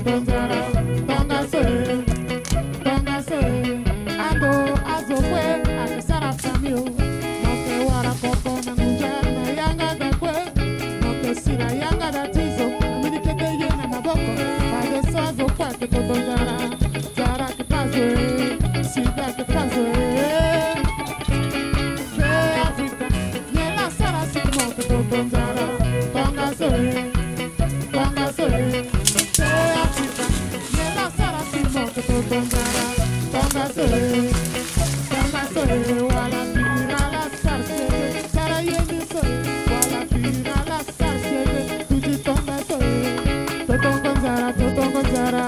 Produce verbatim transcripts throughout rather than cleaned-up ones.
Totonzara, Tongase, Tongase, Ando, Azokwe, Akisara Famio, Noke Wara Koko Nangujana, Yanga Gakwe, Noke Sira Yanga Datizo, Minikete Yena Maboko, Ade Sazo Kwake Totonzara, Zara Kipazwe, Sida Kipazwe, Be Africa, Yela Sara Simo Totonzara, Tongase, Tongase, Be Africa, Yela Sara Simo Totonzara, Tongase, Tongase, Wala Pira La Sarse, Sara Yeniso, Wala Pira La Sarse, Tuji Tongase, Totonzara, Totonzara.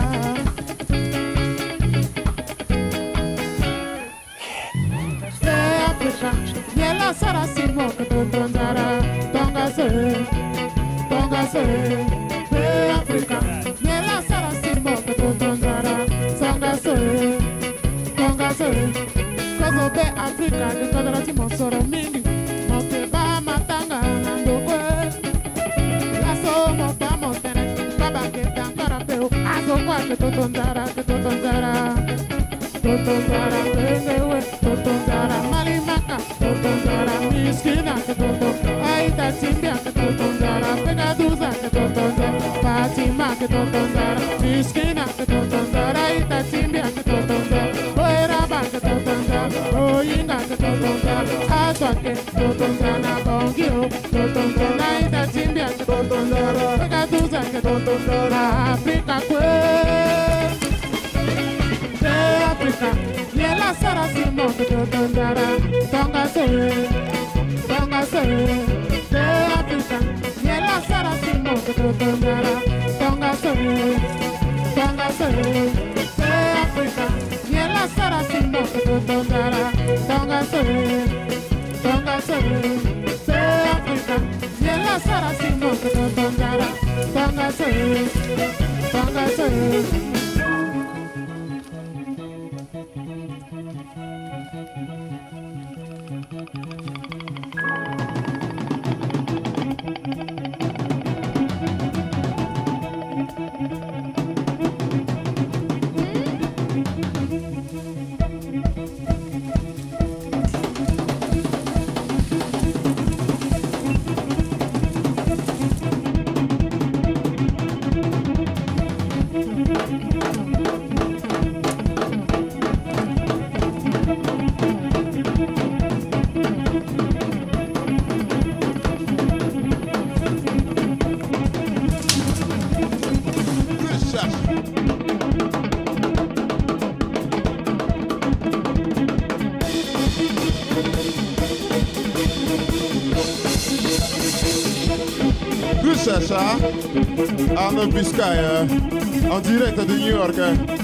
Yela Sara Simo Totonzara, Tongase, Tongase, Be Africa. Yela Sara Simo Totonzara, Tongase, Tongase. Kozo Be Africa, the Kodara Timo Soro Mingi, Moke Ba Matanga Nandokwe. Lasso Mopa Motere, Baba Keta Karapeo, Azo Kwake Totonzara, Totonzara, Totonzara, Bengewe, Totonzara, Malimaka, Totonzara, Miskina, Toto, Aita Timbia, Totonzara, Pegaduza, Totonzara, Fatima, Totonzara, Miskina, Totonzara, Aita Timbia, Totonzara, Oeraba, Totonzara, Oyinga, Totonzara, Atwake, Totonzara, Bongio, Totonzara, Aita Timbia, Totonzara, Pegaduza, Totonzara, Africa, Kwe. Africa, Yela Sara Simo Totonzara, Tongase, Tongase, Be Africa, Yela Sara Simo Totonzara, Tongase, Tongase, Be Africa, Yela Sara Simo Totonzara, Tongase, Tongase, Be Africa, Yela Sara Simo Totonzara, Tongase, Tongase. Sacha, Arnaud Biscay, en direct de New York.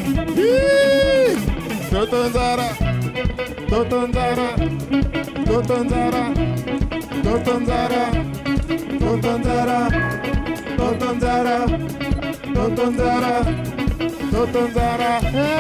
Totonzara, Totonzara, Totonzara, Totonzara, Totonzara, Totonzara, Totonzara, Totonzara.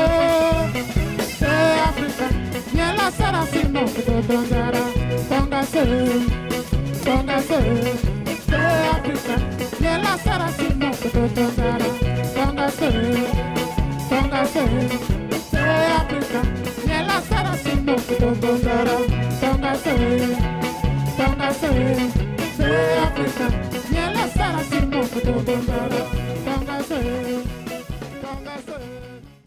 Hey Africa, Yela Sara Simo Totonzara, Tongase, Tongase. Hey Africa, Yela Sara Simo Totonzara, Tongase, Tongase. Hey Africa, Yela Sara Simo Totonzara, Tongase, Tongase. Hey Africa, Yela Sara Simo Totonzara, Tongase, Tongase.